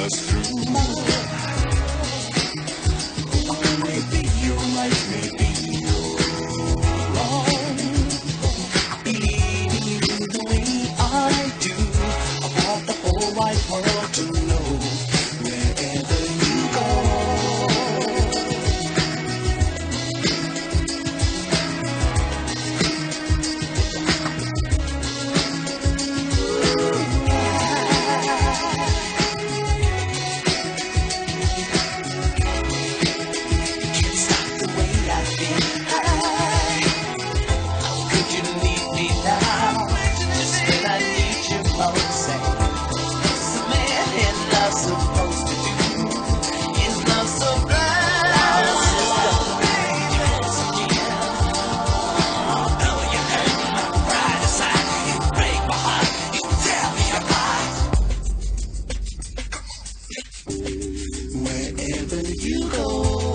us through. Maybe you're right, maybe you're wrong. Believing you the way I do, I want the whole wide world to know. Wherever you go, wherever you go.